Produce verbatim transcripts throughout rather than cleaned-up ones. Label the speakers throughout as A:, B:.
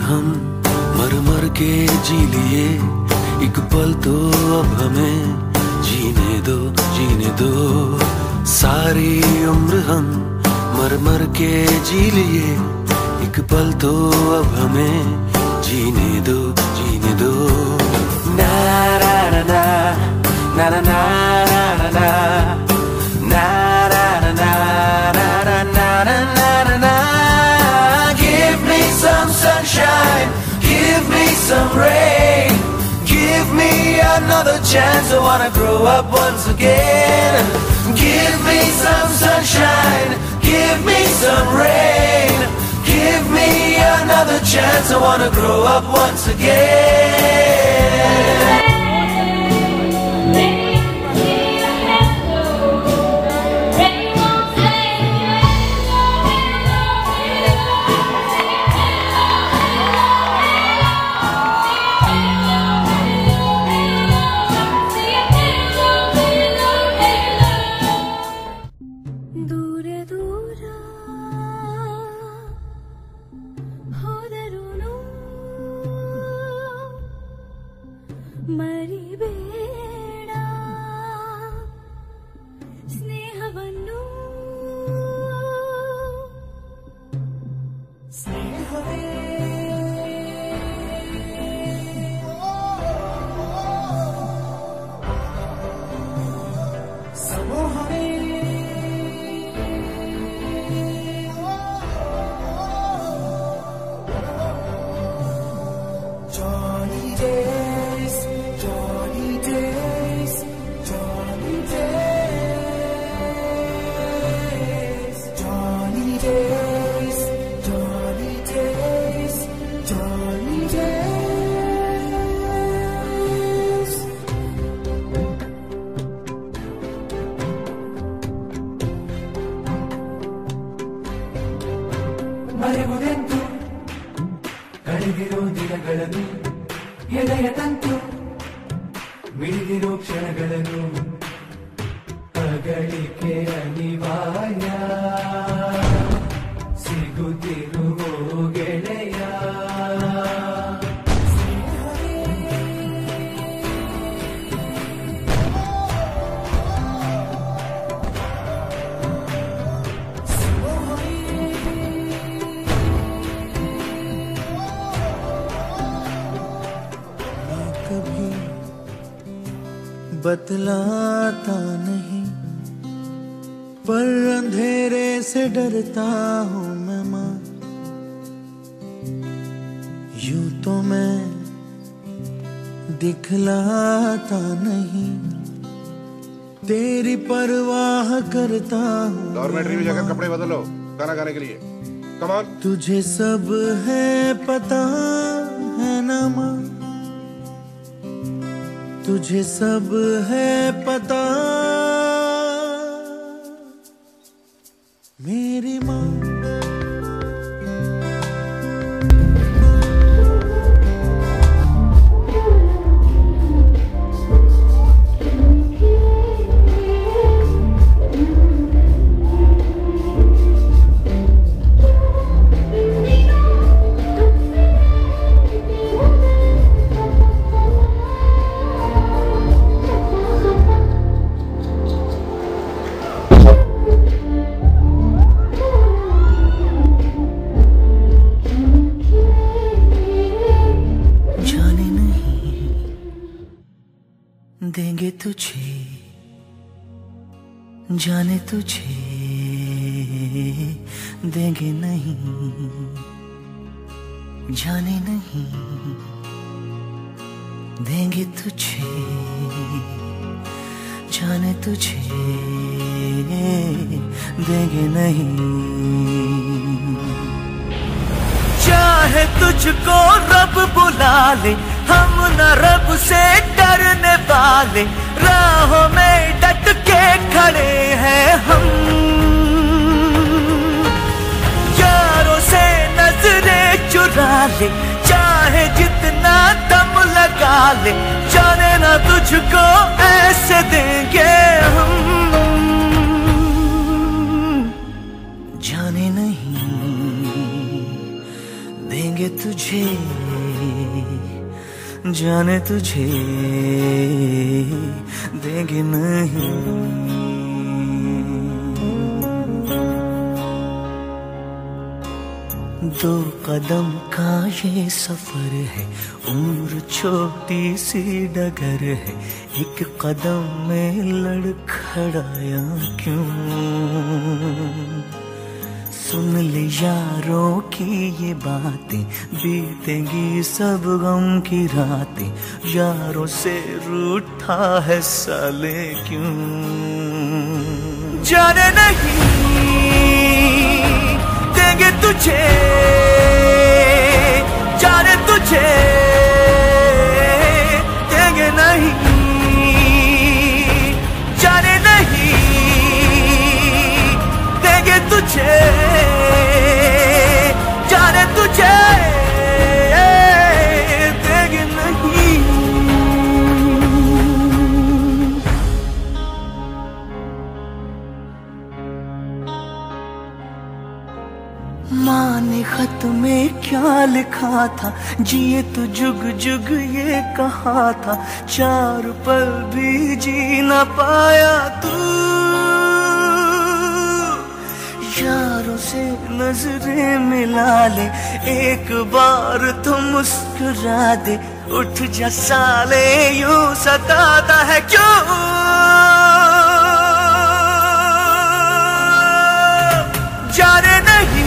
A: हम मर मर के जी लिए, एक पल तो अब हमें जीने दो, जीने दो। सारी उम्र हम मर मर के जी लिए, एक पल तो अब हमें जीने दो, जीने दो। ना ना ना ना ना ना ना ना ना na na na na na na na na. Give me some sunshine, give me some rain, give me another chance. I wanna grow up once again. Give me some sunshine, give me some rain, give me another chance. I wanna grow up once again.
B: ಮರಿಬೇಡ ಸ್ನೇಹವನ್ನು ಸ್ನೇಹವೇ ಸಮೂಹವೇ Johnny Days, Johnny Days, Johnny Days, Johnny Days, Johnny Days, Johnny Days. ಮರೆವುದೆಂತು ಕಳೆದಿರೋ ದಿನಗಳನ್ನು, ಎದೆಯ ತಂತು ಮಿಡಿದಿರೋ ಕ್ಷಣಗಳನ್ನು, ಅಗಳಿಕೆ ಅನಿವಾರ್ಯ ಸಿಗುತ್ತಿರುವ ಗೆಳೆಯ.
A: कभी बतलाता नहीं, पर अंधेरे से डरता हूँ मैं माँ। यूं तो मैं दिखलाता नहीं, तेरी परवाह करता हूँ।
C: डॉर्मेट्री में जाकर कपड़े बदलो खाना खाने के लिए। Come on.
A: तुझे सब है पता है ना माँ, तुझे सब है पता मेरी माँ। देंगे तुझे जाने, तुझे देंगे नहीं जाने, नहीं देंगे तुझे जाने, तुझे देंगे नहीं। चाहे तुझको रब बुला ले, हम न रब से डरने वाले, राहों में डट के खड़े हैं हम। यारों से नजरें चुरा ले, चाहे जितना दम लगा ले, जाने ना तुझको ऐसे देंगे हम, जाने नहीं देंगे
D: तुझे जाने तुझे देंगे नहीं। दो कदम का ये सफर है, उम्र छोटी सी डगर है, एक कदम में लड़खड़ाया क्यों। सुन ले यारों की ये बातें, बीतेंगी सब गम की रातें, यारों से रूठा है साले क्यों। जाने नहीं देंगे तुझे, जाने तुझे देंगे नहीं, जाने नहीं देंगे तुझे, जाने तुझे देंगे नहीं। माँ ने खत में क्या लिखा था, जिए तो जुग जुग ये कहा था, चार पल भी जी ना पाया तू। यारों से नजरें मिला ले, एक बार तो मुस्कुरा दे, उठ जा साले यूं सताता है क्यों। जाने नहीं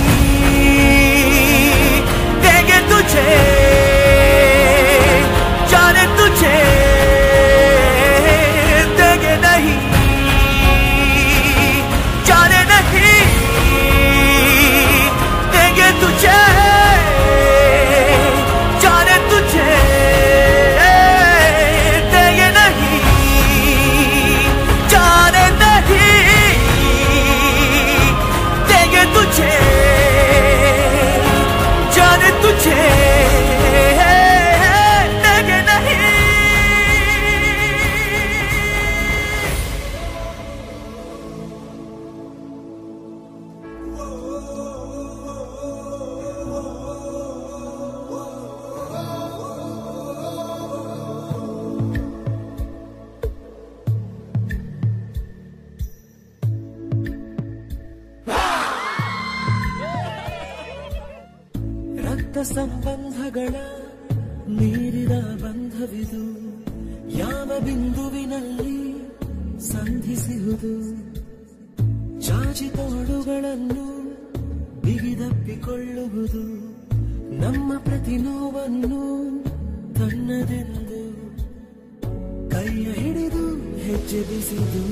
D: देंगे तुझे, जाने तुझे देंगे नहीं, जाने नहीं देंगे तुझे, जाने तुझे देंगे नहीं, जाने नहीं देंगे तुझे, जाने तुझे देंगे नहीं।
E: ರಕ್ತ ಸಂಬಂಧಗಳ ಮೀರಿದ ಬಂಧವಿದು, ಯಾವ ಬಿಂದುವಿನಲ್ಲಿ ಸಂಧಿಸುವುದು, ಚಾಚಿ ತೋಳುಗಳನ್ನು ಬಿಗಿದಪ್ಪಿಕೊಳ್ಳುವುದು, ನಮ್ಮ ಪ್ರತಿ ನೋವನ್ನು ತನ್ನದೆಂದು ಕೈಯ ಹಿಡಿದು ಹೆಜ್ಜೆ ಬಿಸಿದು,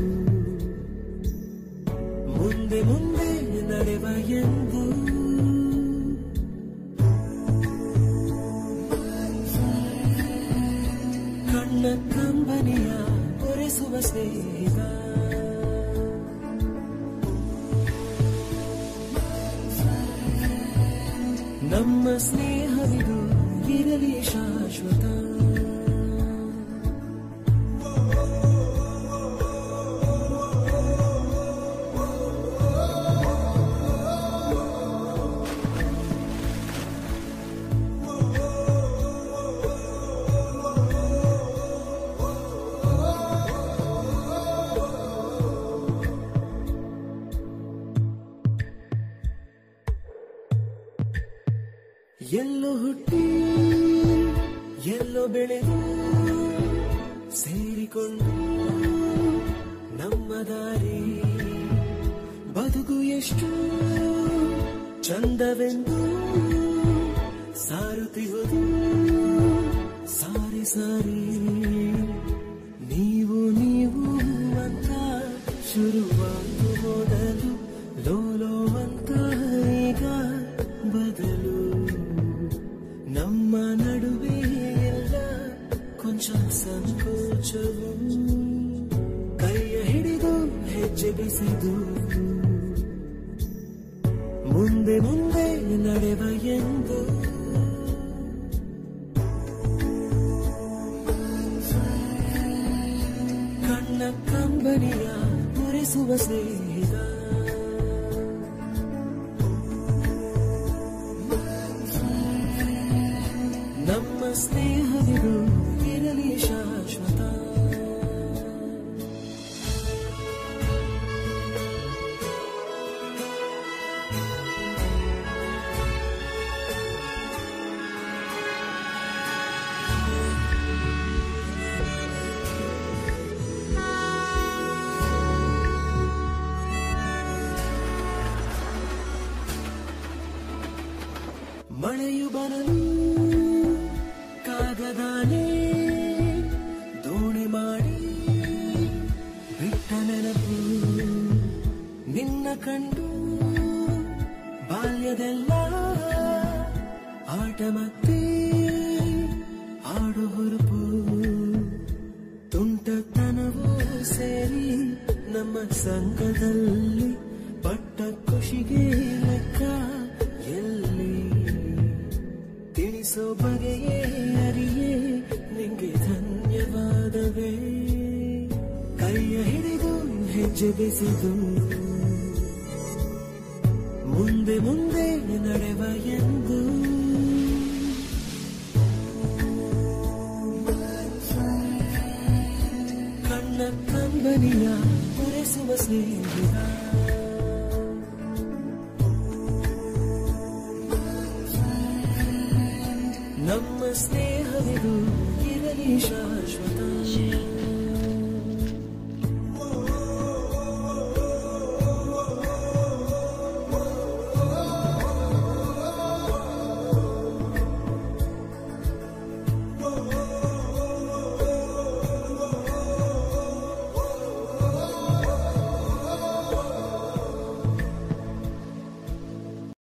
E: ಮುಂದೆ ಮುಂದೆ ನಡೆವ ಎಂದು ಕಣ್ಣ ಕಂಬನಿಯ ಒರೆಸುವ ಸ್ನೇಹಿತ, ನಮ್ಮ ಸ್ನೇಹವಿದು ಇರಲಿ ಶಾಶ್ವತ. ಎಲ್ಲೋ ಹುಟ್ಟಿ ಎಲ್ಲೋ ಬೆಳೆದು ಸೇರಿಕೊಂಡು ನಮ್ಮ ದಾರಿ, ಬದುಕು ಎಷ್ಟು ಚಂದವೆಂದು ಸಾರುತ್ತಿರುವುದು ಸಾರಿ ಸಾರಿ. ನೀವು ನೀವು ಅಂತ ಶುರುವಾದು ಮೊದಲು, ಲೋಲೋ ಅಂತ ಈಗ ಬದಲು, ನಮ್ಮ ನಡುವೆ ಎಲ್ಲ ಕೊಂಚ ಸಂಕೋಚವು, ಕೈಯ ಹಿಡಿದು ಹೆಜ್ಜೆ ಬಿಸಿದು, ಮುಂದೆ ಮುಂದೆ ನಡೆವ ಎಂದು ಕಣ್ಣ ಕಂಬನಿಯ ಮುರಿಸುವ ಸ್ನೇಹಿತ. ಸ್ನೇಹವಿದು ಇರಲಿ ಶಾಶ್ವತ. ಮಳೆಯು ಬರಲು ಕಾಗದಾನೆ ದೋಣಿ ಮಾಡಿ ಬಿಟ್ಟ ನೆನಪು ನಿನ್ನ ಕಂಡು ಬಾಲ್ಯದೆಲ್ಲ ಆಟ ಮತ್ತೆ ಆಡು ಹುರುಪು ತುಂಟತನವೂ ಸೇರಿ ನಮ್ಮ ಸಂಘದಲ್ಲಿ ಪಟ್ಟ ಖುಷಿಗೆ ಲೆಕ್ಕ ಎಲ್ಲಿ ತಿಳಿಸೋ ಬಗೆಯೇ ಅರಿಯೇ ನಿಂಗೆ ಧನ್ಯವಾದವೇ. ಕೈಯ ಹಿಡಿದು ಹೆಜ್ಜೆ ಬೆಸೆದು ಮುಂದೆ ಮುಂದೆ ನಡೆವ ಎಂದು ಕಣ್ಣ ಕಂಬನಿಯ ಒರೆಸುವ ಸ್ನೇಹಿತ. ನಮ್ಮ ಸ್ನೇಹವಿದು ಇರಲಿ ಶಾಶ್ವತ.